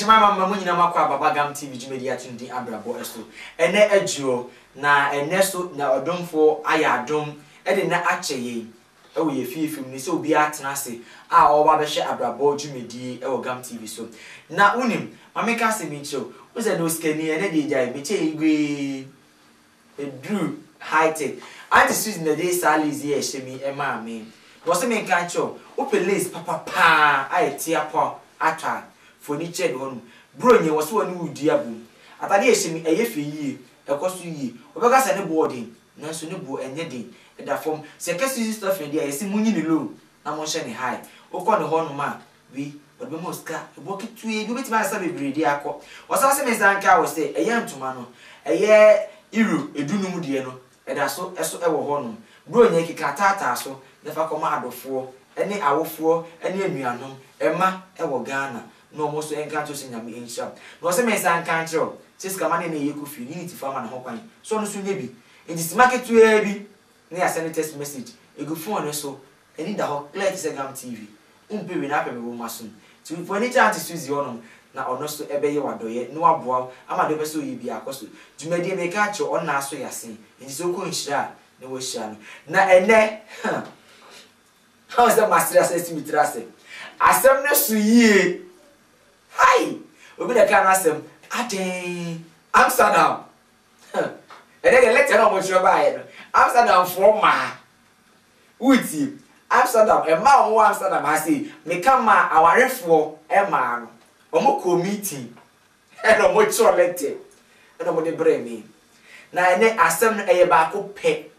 shema mama mu nyina makwa baba gam TV jumedi atundi Abrabo eso ene adwo na ene so na odomfo ayadom e de na acheye e wo ye fiefim ni se obi atena se a oba be hye Abrabo jumedi e wo gam TV so na unim mameka se mi cho wo se no skani ene de jai me che igwe edru high tech anti Susan the day Sally's here shemi e ma me wo se me kan cho o police papa ai tia po atwa furniture de honu bro nye wo so woni wudi abum atade e shemi eye fe yie ekoso yie obeka se ne boarding na so ne bo enye din e da form se kesi stuff e dia yesi munyi ni low na mo hye ne high okọ ne honu ma wi obe mo ska e bo kitue bi beti ma sa bebre di akọ wo sa se me zanka wo se eye ntoma no eye iru edunum de no e da so eso e wo honu bro nye kika tata so ne fa koma adofo ene awofo ene anuanom ema e wo Ghana no mo so enka to sinyame insha no se me san kan tro siska mane ne yeku fi unity farmer na ho kwan so no so nye bi enti market to e bi ne ya send text message egu phone no so eni da ho clear to Gam TV umpe we na pe me wo maso ti for any chance Suzy onom na ono so ebe ye wadoye no aboa ama de be so yi bi akoso dwumadi me ka cho on na so yase enti so ko nhira ne wo hia no na ene how is that master assist me trust asem ne so yie hi obi da kan asem aden Amsterdam ene ge lecture no mo chiro ba ye no Amsterdam for ma uti Amsterdam e ma wo Amsterdam ha say me kan ma awarefo e ma no omo committee e no mo chiro lecture e no mo de bre mi na ene asem no eye ba ko pe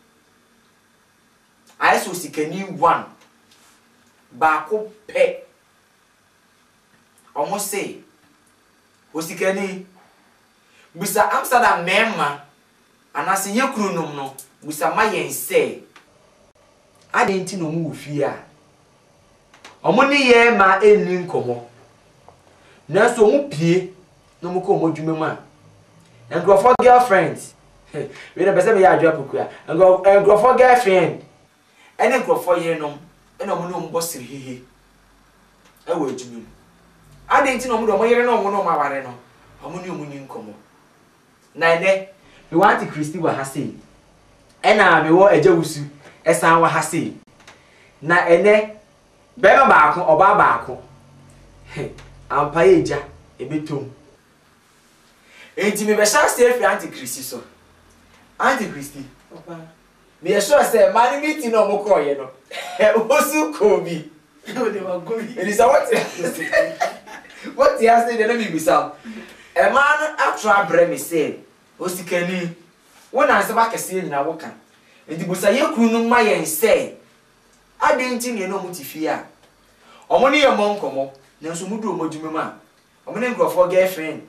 aiso sikani 1 ba ko pe omo say osikani busa Amsterdam mema anase yekrunum no busa mayense adenti no mu ofia omo ne ye ma eni nkomo na so mu pie no mu ko modwuma ma engrofo girlfriends we na bese me ya adwa pokua engrofo girlfriend ene engrofo yerenom ene omo no mbosiri hehe e wo adwuma adenti no mu do mo yere no mo no ma ware no omo ne omo ni nkomo na ene we want Christy wa ha say ena me wo ajawusu esan wa ha say na ene bema baako oba baako ampa eja ebetom enti me be sha stay fi anti Christy so anti Christy papa me sure say man meeting no mo ko ye no osu ko bi o de wa go bi elisa what you say dey no me bisa e man atra bre me say osikani wona se ba kese nyina wo kan enti busa yekru no ma yen say adenti ne no mutifi a omo ne ye mo nkomo nanso mudu omodwuma ma omo ne nkrofo girlfriend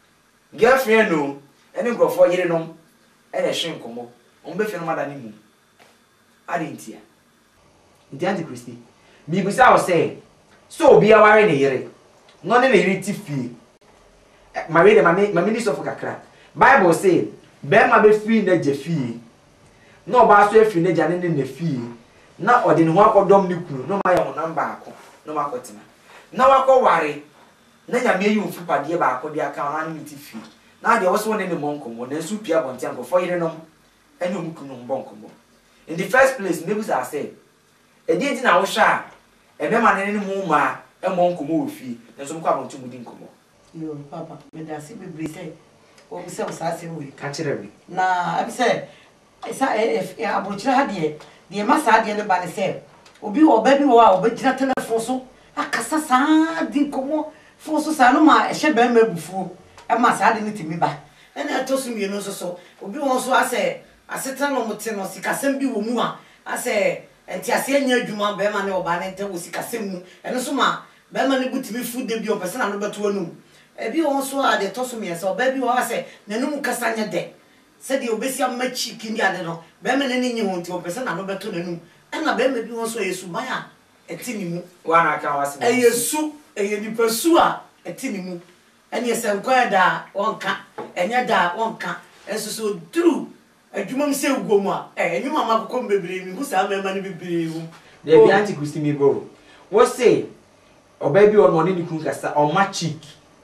no ene nkrofo yire no ene hwe nkomo omo be fe no mada ni mu adenti a enti anti Christy mi busa o say so obi aware ne yire no ne yire tifi ma we de ma minister of kakra Bible say bema be free na jefie na oba so free na jane ne fie na ode ne ho akodom ne kuru no ma ye ho namba akọ no ma kotina na wakọ ware na nya me yu fupade ba akọ dia ka na ne fie na de wo so ne monkomo na su pia bonte anko fo yire no ene omukunu bonkomo in the first place maybe say say e di na wo hwa e be ma ne mu ma e monkomo ofie na so mko abonto mudi nkomo yo papa me da se be blese o bi se o sa se we ka kire mi na abi se isa abochira ha de ma sa de ne ba ne se obi o ba bi wo a o ba gira telephone so akasa sa di komo fo so sa no ma ehye ba ma bufu e ma sa de ne timi ba ene atosu mi no so obi won so ase aseta no mote no sikasem bi wo mu a ase enti ase anya adwuma ba ma ne oba ne nte wo sikasem mu ene so ma ba ma ne butimi fu de bi o pese na no beto anum ebi won so a de toso mi ese oba bi wo ase nanum kasa nya de se de obesi amachi kindi ade no ba ma ne nyi ho nti o pese na no beto nanum ena ba ma bi won so yesu ban a eti ni mu wana ka wase yesu ni pesu a eti ni mu ene se nkwa da wonka enya da wonka enso so duru adwuma mse ugomu a enyuma makoko mbebere mi hu sa ma ne bebere hu de bi anti Christy mi bro wo say oba bi ono ne nikun kasa o ma chick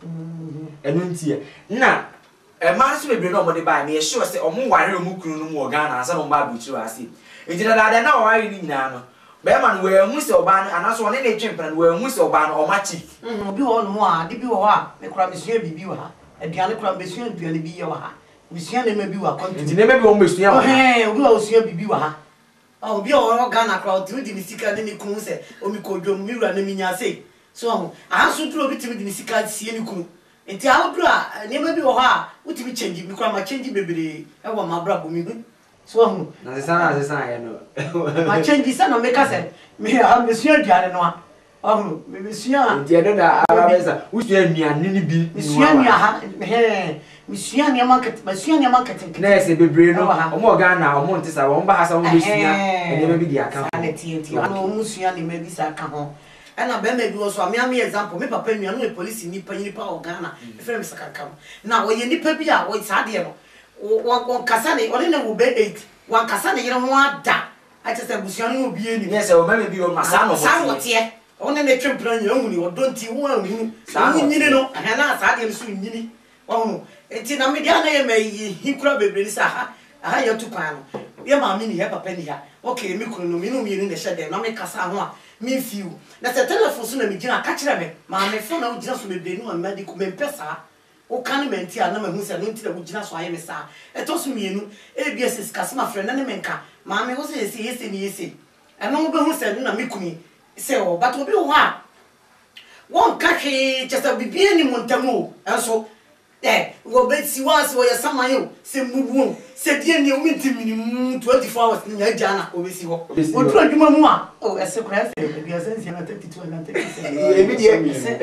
enu ntie na man so bebre no mo de ba me sure say omo ware omo kunu no mo Ghana asa no ba buchiru ase enti da na o ware ni nyina no be man we hu se oba no anaso one na twempena no we hu se oba no o machi obi ho no a de bi ho a me kura mesua bibi wo ha aduane kura mesua aduane bi ye wo ha mesua na ma bi wa kontu enti na ma bi wo mesua wo obi wa osua bibi wo ha obi o Ghana kura o timi di misika ne mi kun se o mi kodwom mi wura na mi nya se so ahanso duro bi timi di misika sie ni kun enti awodro a ne ma bi wo ha utimi change mi kura ma change bebere e wo ma Abrabo mi so na se sana ye no ma change sana me ka se me ha mesua aduane no a me mesua enti e do da arabesa usua anuane ni bi mesua anua ha mesua ne market na ese bebre no omo Ghana omo ntisa wo mba hasa wo mesua ene ma bi di aka ana tienti ano musua ne ma bi sa aka ho ana be ma bi wo so am example me papa nua no police ni pa o Ghana e frem sakaka na wo ye nipa bi a wo sa de no won kasa ne one na wo be 8 wan kasa ne yere ho ada a che se busua no obi eni yes o ma bi o masa no sa wo tie one na twempra nya hu ni wo don ti wo anhu sa nyini no na sa de so nyini wo enti na media na ye ma yi kura bebre ni sa ha ya tu pan no ye ma mi ni he papa ni ha okay mi kunu no mi no mi ni na hye na me kasa ho a mi fiu na se telephone so na mi gina ka kire me ma me phone na wo gina so bebre ni ma di ko me pesa o kan menti a na ma hu se no nti na wo gina so aye me sa eto so mienu abss kasma frɛ na ne menka ma me wo se yesi ni yesi eno wo be hu se na mi kunu se o but obi wo ha won ka hwe chesa bibie ni montamu enso wo be si was wo ya samayo se mubu se die ni o minti minimum 24 hours ni ya jana o be si ho o tu adwuma mu a o ese kra se bia sense na 32 na 37 ebi die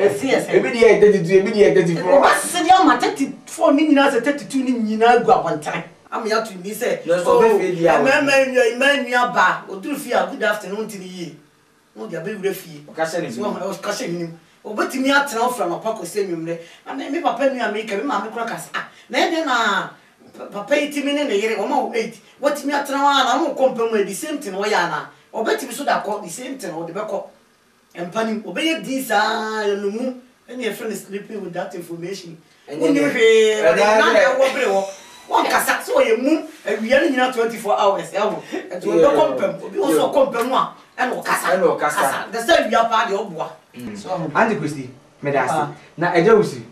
32 ebi die 34 o ba se dia ma 34 ni nyina se 32 ni nyina gu abontan am ya tu ni se so be fe dia ma ba o tu fi a good afternoon ti ni yi no dia be wure fi o ka se ni o ka se ni obetimi atena ofra no pako se nwumre ana me papa mi America me ma me kura kasa na ede na papa itimi ne yere o ma 8 watimi atena wa na mo kompemu the same thing wo ya na obetimi so da ko the same thing o de beko empani obeye disa no mu any a friend sleeping with that information oni hwe na wo bre wo won kasa so ye mu awia ni nyina 24 hours e wo e to be kompem obi wo so kompem a e no kasa the same wia pa de oboa so Andy Christy medasi na eja usi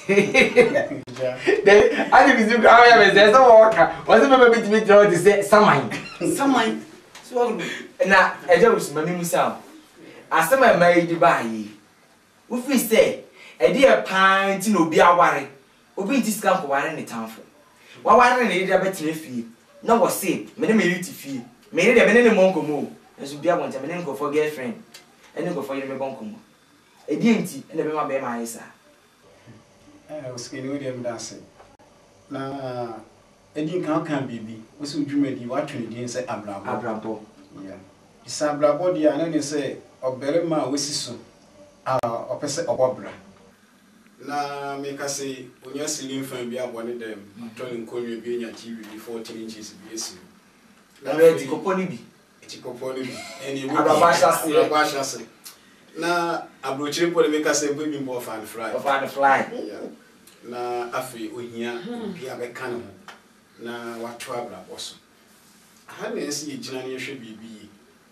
de Andy Christy ga ya me say so waka o se bebe bitimi tro de say saman so na eja usi mami musa asema mai di ba yi wo fi say e de pan ti no bi aware obi nti sika ko ware ne tanfo wa ware ne de betre fie na wo say me ne me yuti fie me ne de me ne monko mo enso bia bonta me ne ko for girlfriend ene ko for yire me bonko mo edi enti ene be ma be ma yesa o skeni we dem dance na edi kan bibi o se dwumadi wa twene din se Abrabo yeah isa Abrabo dia na ne se obere ma wesi so opese obobra na me ka se onya silin fan bi abone dem toni nkonwe bi nya TV 14 inches bi esi na be ti koponi bi eni Abrabo shase na abrochire pole me ka se bi mbo fan fly yeah na afi ohia bi abeka no na watu Abrabo so ha na esi yigina ne hwe bibi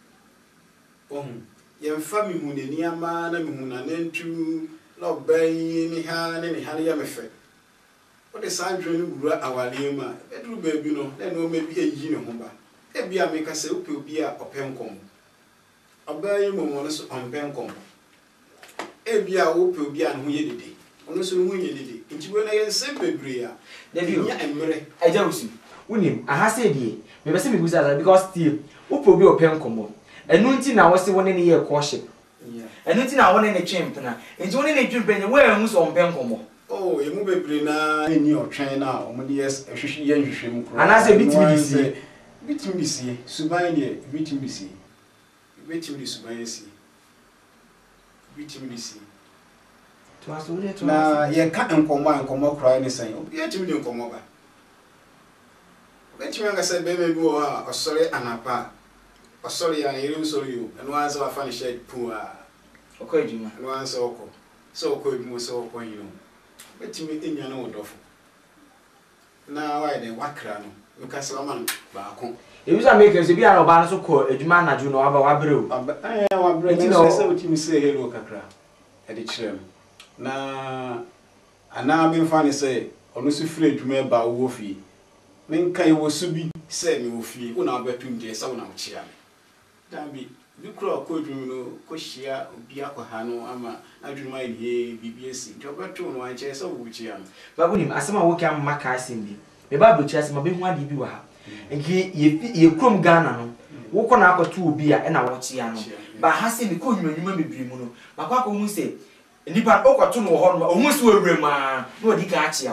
yemfa mi hu nani ama na mi hu na nentu na obai ni ha ya mefe o de sanjwe ni gura awale ma edru baabi no na no ma bi ayi ne ho ba e bia me ka se ope obi a opemkom obai mo mo no so opemkom e bia ope obi a no ho ye dede ono so no ho ye dede ntiwe na ye se bebre a de bi nya emre eja usi unim aha se die me be se me guza because still ope obi opemkom enu nti na wo se woni ne ye courtship enu nti na woni ne twempena enti woni ne twempena we hu so ompenkomo oh ye mu bebre na ni otwen na omde yes ehwehwe ye nhwehwe mu kro ana se bitimi disi suban de bitimi disi suban esi bitimi disi to aso le to na ye ka enkomo kro ne san ye timi de enkomo ba betimi nga se be me bi wo ha osore anapa osori ya yiri usori yo enu anza wafani shed pua okoyima enu anza oko so okoyimu so okoyino betimi enya na wodofo na why dey wakra no nka se ma no baako Ebusa make se bia na oba so ko adwuma na ju no aba wabre o wabre na se wotimi se hello kakra e de kire na ana me fa ne se ono su free adwuma ba wo fi men kai wo su bi se me wo fi wo na abetum de se wo na wo chia me dambi bikro ko adwuma no ko hia obi akwa no ama adwuma ye BBS to beto no anche se wo chia me babu nim asema wo ka maka asimbi me ba bo chia asema be hu ade bi wa ha nki ye krom Ghana no wo ko na akoto obi a na wo chia no ba ha se bi ko nwunwuma bebiri mu no makwa ko hu se nipa okoto no ho no ohun se wawre ma no di ka achia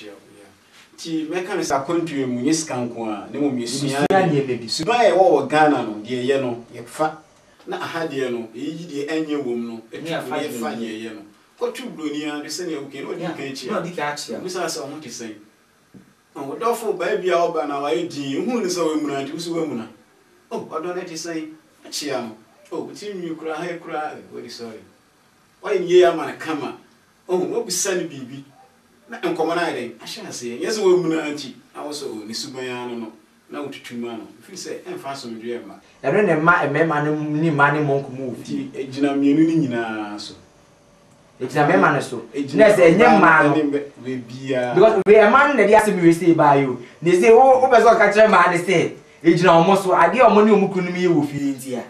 ti meka sa kontri mu nyiskanko a ne mo miesua ne bebi suba e wo Ghana no de ye no ye fa na ahade no eyi de anye wom no etu ye fa ye no kotu blonia de se ne oke no di ka achia musa sa ho ti sen o dofo ba bia oba na wa edi hu ni so wemuna nti so wemuna oh odo na ti sen achia no oh ti nwi kura ha kura we sorry why ye ya man kama oh no bisa ni bibi na enkomo na ide ahia se yes wemuna nti awoso ni subanya no na ututuma no fi se emfa so medwe ma ere ne ma emema ni ma ni monko mu ti ejina mienu ni nyina so ejina mema ne so na se enye ma no we bia because we a man na dey asem we say by you they say o person ka kire ma dey say ejina omo so ade omo ni omukunu mi ye wo fi ntia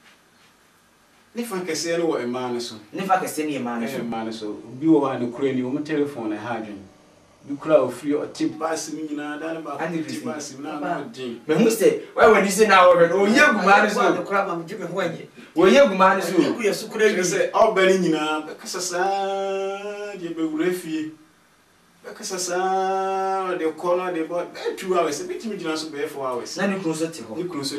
ni fa kese no wo emane so ni fa kese ni emane so bi wo ha no kura ni wo telephone na ha adwen bi kura o free o tip pass mi nyina da na ba tip pass mi na na din me hu say why when you say now o ye gumane so no kura ma me me ho anye o ye gumane so ku ye sukura ni say o ba ni nyina be kasa sa de be wura fie be kasa sa de kono de bo 2 hours be timi nyina so be 4 hours na ni kru so ti ho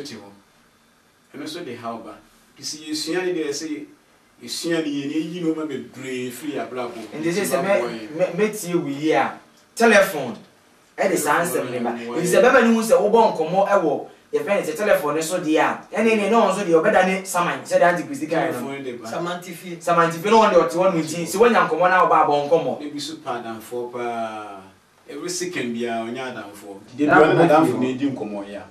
eno so de how ba si yesua ni de say yesua ni ye ni no ma be brave free abrabo and they say me tie wi here telephone e de answer me ba it is a baba ni hu say wo bon komo e wo ye friend say telephone so dia ene no so dia obeda ni saman say that antiquity guy no samantifi no one dey ot one nti si wonya komo na oba bon komo e bi so pardon for pa every second bia onya adam for de do na adam for na di komo ya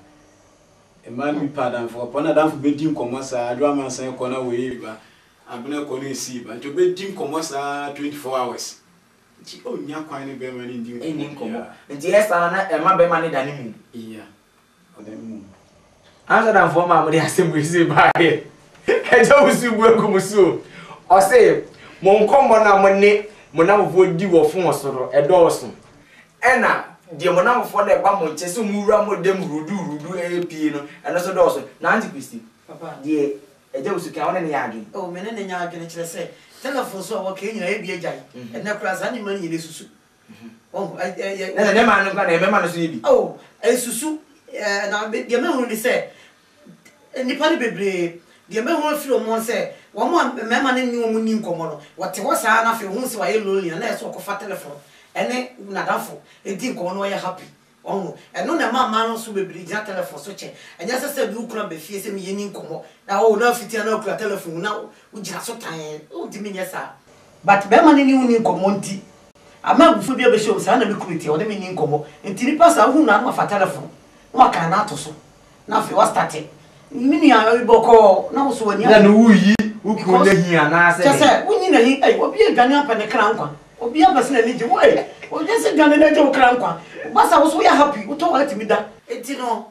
e man mi pardon for pa na adam for be di komo sa adwa man san ko na we ba abena ko ni si ba to be di komo sa 24 hours nti onya kwan ni be man di komo nti esa na e ma be man ni dani mu iya odem answer dan for ma mo dey assembly say ba here e je usu bu egum so o say mo nkomo na mo ne mo na mo di wo fun osoro e do osun e na de mo na mo fo de ba mo nche se mu wura mo dem rudu epie no e no so do osun na anti Christy papa de e je usu kan wona ne ya adwen oh me ne nya adwen kire se telephone so wo ke nyina e bi agyan e na kura za ni man nyine susu oh na ne ma no ka na me ma no so bi oh e susu na de me hu ni se nipa ni bebre de me hu firi mo se wo mo me ma ne ni wo mu ni nkomo no wote wo saa na fe hu se wa ye lonely na e so ko fa telephone ene na dafo e di nkomo no ye happy oh eno na ma no so bebre ja telephone so che enya se bi ukura be fie se me ye ni nkomo na o na fiti na ukura telephone na u gira so tan o di me nyesa but be ma ne ni hu ni nkomo nti ama gufu bi be show sa na be kuriti o de me ni nkomo nti ni pasa hu na ma fa telephone wa ka na to so na fe wa start mini a boko na wo so wani na no wuyi ukun na hi ana se se wunyi na hi ai obi agane apa ne kra nkwa obi abase na liji woi o je se gane na je kra nkwa basa wo so ya happy wo to wa timi da enti no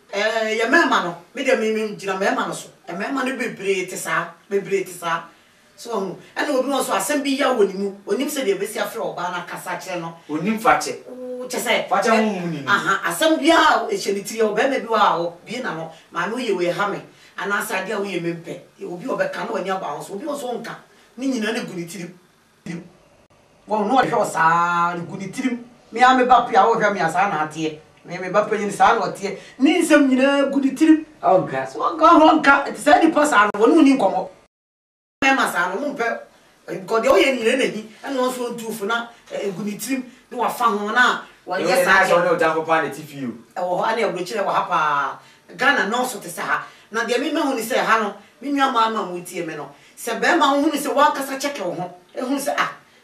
ya mema no me de me jina mema no so mema no bebre ti sa so ana obi won so asem bi ya woni mu onim se de be si afre oba na kasa kire no onim fache chese fache mu ni aha asem bia echeliti o be me bi wa o bi na no ma no ye we ha me ana asade a wo ye mempe obi obeka na wani aba so obi so nka ni nyina na guni tirim wo no hwe sa guni tirim me ame ba pia wo hwe me asa na ate me ba panyin sa na ote ni nsem nyina guni tirim oh gas so ga ho nka ti sa ni pasa no wonu ni nkomo me masa no mpe ko de o ye nyina na hi ana so ntufu na guni tirim ni wa fa ho na wa ye sa so no dan papa na tifiu e wo ana e blochire wa hapa Ghana no so te sa ha na de me hu ni se ha no me nua ma ma mu tie me no se be ma hu ni se wa kasa cheke wo ho e hu se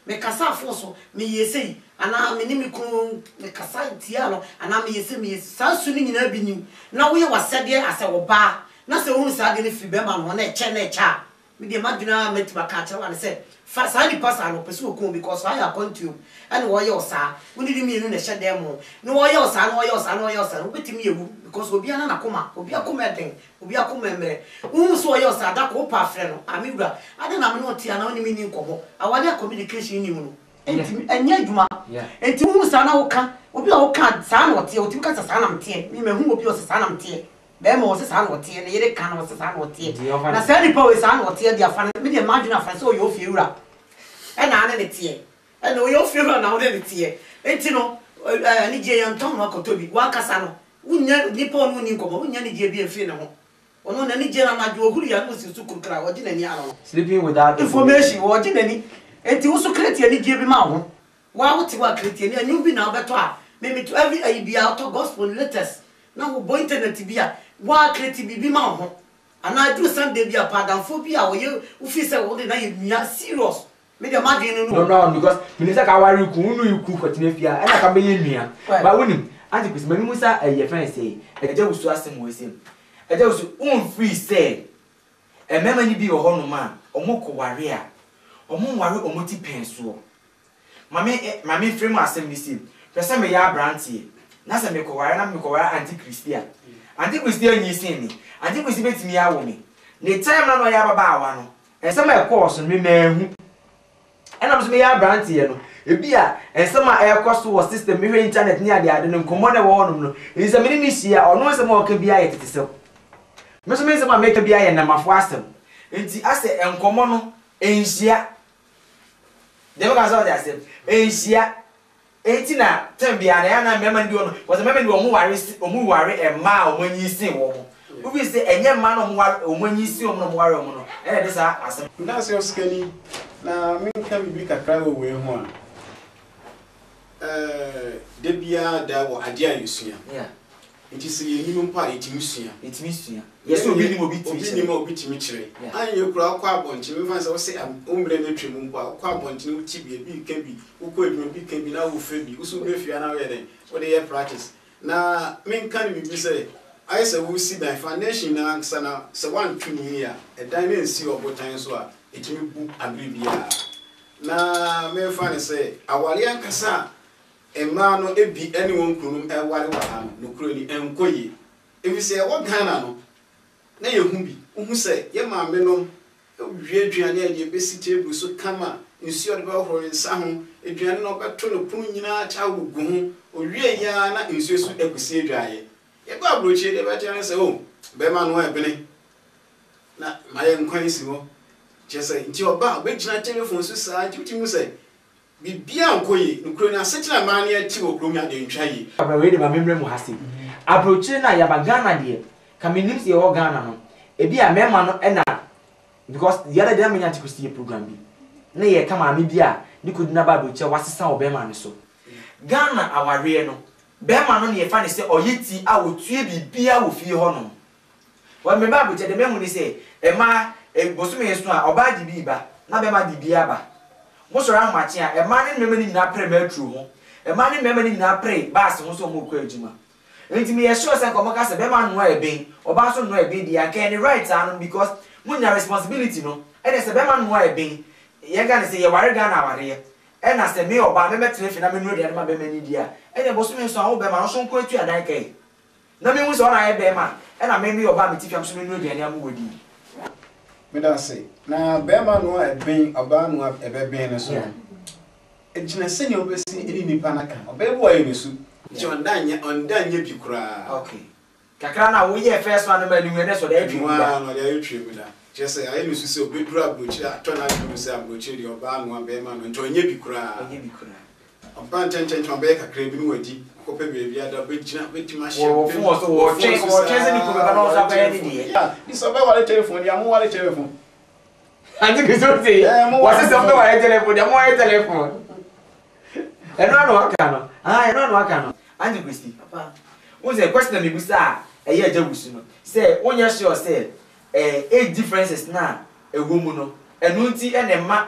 me kasa foso me yesei ana me ni me kru me kasa tia no ana me yesei me sa su ni nyina bi nim na wo ye wasede ase wo ba na se wo sa de ne fi be ma no na eche na echa me de maduna metima ka che wa ne se fa sa ni pasa no pese wo ko because I continue and wo ye osa wo ni mi enu na eche dem no wo ye osa no wo ye osa no wo ye osa wo betimi ewu because obi ana na koma obi akoma den obi akoma emre wo so wo ye osa da ko pa frɛ no amibra ade na me no tia na wo ni mi ni nkomo awale communication ni mu no enya adwuma enti wo sa na wo ka obi a wo ka sa na otie otim ka sa na mtie mi mehu obi o sa na mtie be mo se sa na otie na yere ka na sa na otie na sa ni pa we sa na otie dia fa me dia imagine afa so yo fie wura e na ane ne tie e no yo fie wura na wo ne tie enti no ni je yan ton no akotobi wa kasa no wunya ni pa no ni nkomo wunya ni je bi afie ne ho ono na ni je na madwo ohuru ya no si su kurkra wo je na ni aro sleeping without information wo je na ni enti wo so kreti ani je bi ma ho wa wo ti wa kreti ani anyu bi na obeto a me to every ibia auto gospel letters na wo bo internet bia wa kreti bi ma ho ana do Sunday bia padanfo bia wo ye wo fi se wo de na ye mia serious me de madin no because minister ka wari ku unu iku kwatina fia e na ka be ye nua ba wonim anti kwesi mami musa ye friend say eje wusu asem wo sem eje wusu un free say e mema ni bi wo hono ma omoko ware a omo ware omoti penso mami frame asem ni sim pese me ya brantie na se me ko ware na me ko ware anti christian nyi sin ni anti kwesi betimi ya wo me ne time na no ya baba awa no ese ma e course me mehu ena mso me ya brantie no ebia ensem a e course wo system me hwe internet ni ade no nkomo na wo no no nse me ni hia ono ensem o ka bia ye tetese me so me ensem a me ka bia ye na mafo asem enti ase enkomo no enhia de me ka so de asem enhia enti na tambia na ya na mema ndi ono was mema ndi omu ware e ma omanyi sin wo mo ubi se enye ma no omanyi sin omo no ware omo no e de sa asem na se oskani na min ka bi kakra wo we ho a de bia da wo ade ayusua enti se ye nimu pa etimi sua yes obi ni obi timi kire an ye kura akwa abonti mi fan se wo se ombre na twemu mpo akwa abonti ni uti bi ka bi ukọ edwuma bi ka bi na wo fe bi usu be fia na we den wo de ye practice na min kan bi se ai se wo si dan foundation na ansa na se wan twini ya e dan na nsi obotan so a etimi bu agribia na me fan se awale ankasa emma no ebi ene won kunum e wale wa ha no kuro ni enkoye ebi se wo Ghana no na ye hu bi hu se ye ma me no wie aduane a ye besi table so kama nsi o de ba horo nsa ho aduane no beto no punu nyina cha wugu ho o wie ya na nsi so ekusi aduaye ye ba broche de ba tane se o be ma no ebene na ma ye nkwan si ho chese nti oba be gina telephone so sa nti mu se bibia nkoyi nkuro na sekyina ma na ati wo kuro mi ade ntwaye abrawe de ma memre mu hase abroche na ya ba Ghana de kamenim se wo Ghana no ebi a mema no na because the other day me nyanti kusti program bi na ye kama me bia ni kodina ba abroche wasesa wo be ma ne so Ghana aware no be ma no ne ye fa ne se oyeti a wotue bibia wo fie ho no wa me ba abroche de mehu ni se e ma bosume yesu a oba di bi ba na be ma di bia ba mosora amachi a e ma ne mmema ni nyina pre ma tru ho e ma ne mmema ni nyina pre baas ho so mo ko adwuma enti me ye sure say ko maka se be ma no e ben oba so no e ben dia can the right an because munya responsibility no e de se be ma no e ben ye ga ne se ye ware ga na ware ye e na se me oba me metre fi na me no dia ma be ma ni dia e de boso me so a wo be ma no so nko atu adan kai na me hu so na ye be ma e na me oba me tifiam so me no dia ne am wodi me da say na be ma no e ben oba no e be ben ne so e gina se ne obesi eni nipa na ka oba e bo ayi ne su ji ondanye bi kura okay kakra na wo ye first one ma niwe ne so da etwi wa no ya etwi mi da just say ayi ne su se obeduru abrochi atona duru se abrochi di oba no be ma no ntonye bi kura oba chen oba e kakra bi no wadi kope bebi ada be gina be ti ma she wo so wo chen se ni ko be ba no so ba ni die ya ni so be wale telephone ya mo wale telephone anti kiso se wo se so be wale telephone ya mo wale telephone eno no aka no eno no aka no anti Christy papa won say question me busa e ye ajabusu no say onya sure say eight differences na ewo mu no enu nti ene ma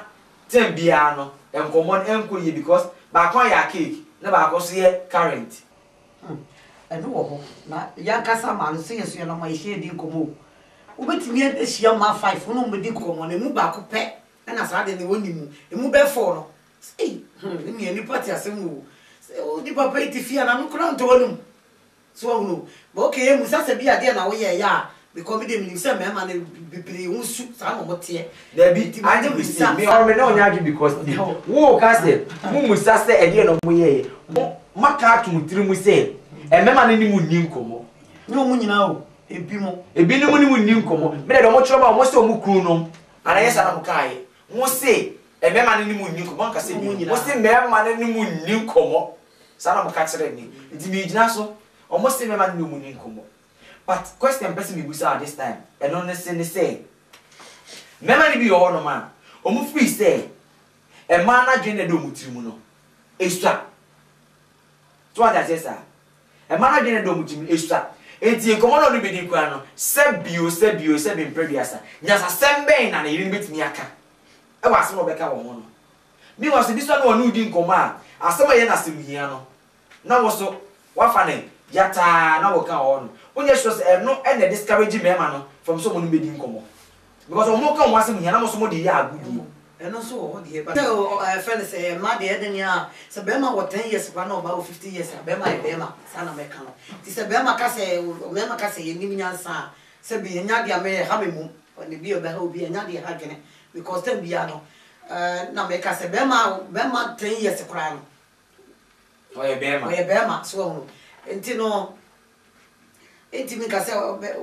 tem bia no enkomo enko ye because ba kwa ya cake na ba ko so ye current eno wo ho na ya kasa ma no so yeso no ma ye di nkomo ubetimi ehia ma 5 no mbedi nkomo na mu ba ko pe na sa de ne woni mu emu be 4 no eh ni ni party asemu o di papa itifia na no kura nto wonum so no but okay mu sa se bia de na wo ye ya because me dem ni say me ma na bibiri unsu sa no mote there be anje we see me or me no nya aju because wo ka say mu musa say e de no mo ye maka tumutiri mu say e mema na ni mu nni nkomo no mu nyina o ebi ni mu ni mu nni nkomo me de mo chiro ba mo say o mu kru no ana yes na mo kai mo say e mema na ni mu nni nkomo nka say bi mo say mema na ni mu nni nkomo sa na mo ka kire ni ndi me gina so o mo say mema na ni mu nni nkomo. But question person me busa at this time and honestly say mema ni bi yo no man o mu free say e man na dwen na do mutiri mu no extra to what say sir e man na dwen na do mutiri mu extra enti enkomo no be di kwa no se bio be previous nya sa sembe na yiri betimi aka e wa se no beka wo no mi was this one no di nkomo a asema ye na semhia no na wo so wa fa ne yata na wo ka wo no onye sure say no and discourage me ma no from someone be di nkomo because o mo kan wa semhia na mo so mo de ya agudi eno so ho de ba so friend say ma de eden ya se be ma what 10 years kwa no ba 50 years be ma sana me kan ti se be ma ka se ye nim nyansa se bi nya de me ha me mu ne bi o be ha obi nya de ha gene because tem bia no na me ka se be ma 10 years kwa no o ye be ma so ho enti no enti mi ka se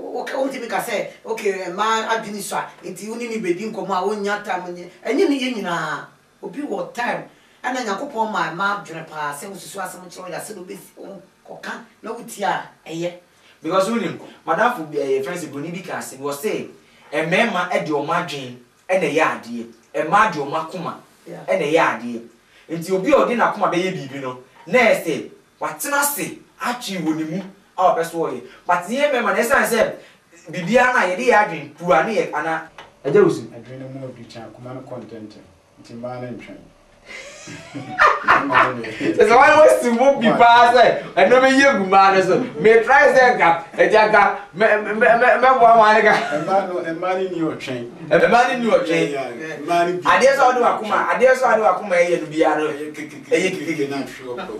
okay ma adwini so enti uni ni bedi nkomo a wonya tam nye enye ni ye nyina obi wo time ana yakopon ma dwene pa se ususu asem kiro ya se do be koka na wutia eye because we madam for friends boni bi ka se we say e mema e de o madwen e na ye ade e ma de o makoma e na ye ade enti obi odi na koma be ye bibi no na e say watena se achi woni mu our person way but here me man say say bibia na ye dey adwen pua na ye ana eje osu adwen mu obi chan kuma no content nti ma na ntwen so why was to move be pass and no me ye guma na so me try say gap eja ga me bo ma ga e ma ni o twen ade so adu akuma ye no bia no eye kikike na show up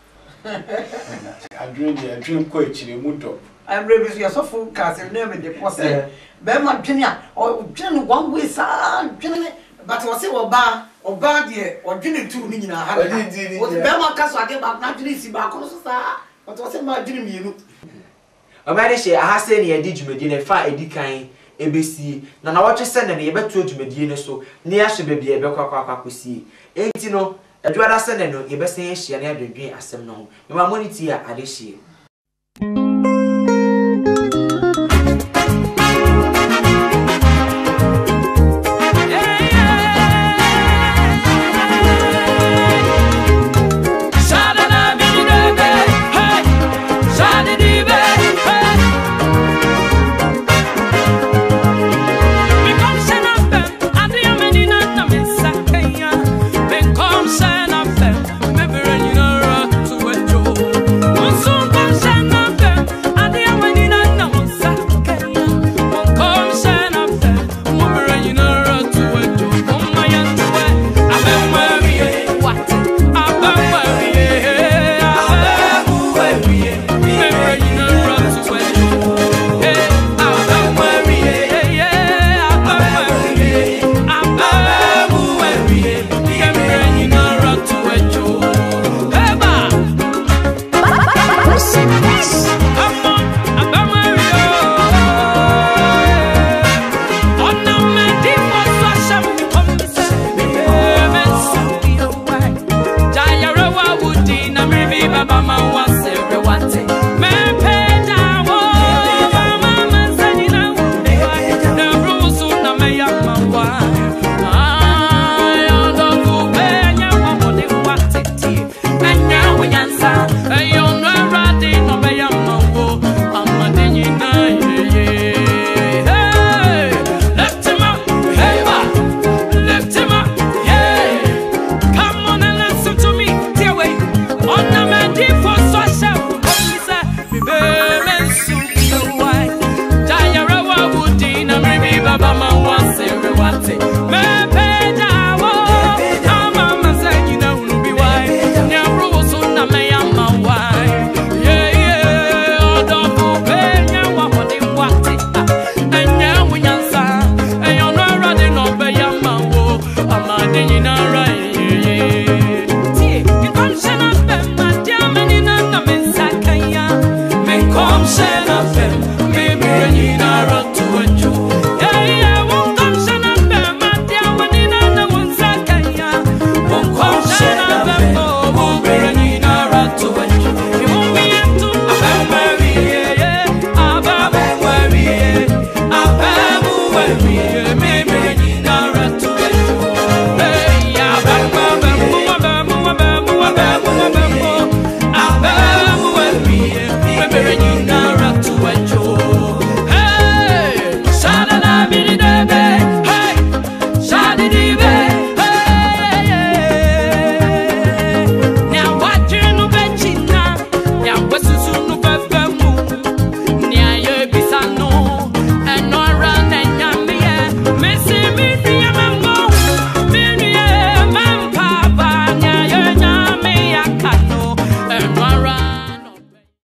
adwen ko echire mu do I'm ready to so full cast name the posse be ma dwene o dwene one way sa dwene but we say oba de o dwene turu ni nyina ha o be ma kaso ade ba na dwene si ba ko so sa but we say ma dwene mienu o ma de she aha se ne ye di djumedi ne fa edi kan ebesi na wotwe se ne ye beto djumedi ne so ne ya hye be bia be kwakwa kosie enti no adwada se ne no ye be se ye hye ne adwedwen asem no me ma moniti a ade hye